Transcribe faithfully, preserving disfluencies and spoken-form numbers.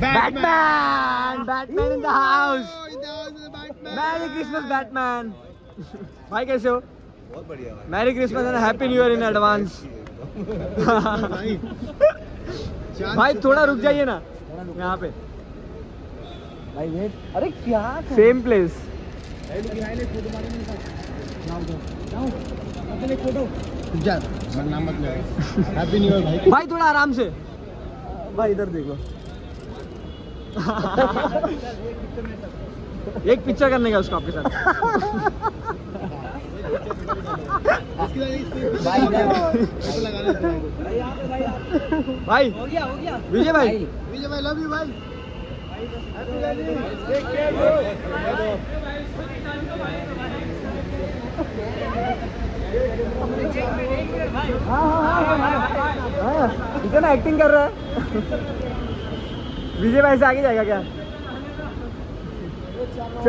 Batman Batman in the house. Merry Christmas Batman. भाई कैसे हो? बहुत बढ़िया भाई। Merry Christmas and happy new year in advance. भाई थोड़ा रुक जाइए ना यहाँ पे। भाई वेट। अरे क्या सेम प्लेस। नाम मत ले। हैप्पी न्यू ईयर भाई। भाई थोड़ा आराम से। भाई इधर देखो। एक पिक्चर करने का उसको आपके साथ। भाई हो गया हो गया। विजय भाई विजय भाई लव यू भाई। इतना एक्टिंग कर रहा है। विजय भाई से आगे जाएगा क्या?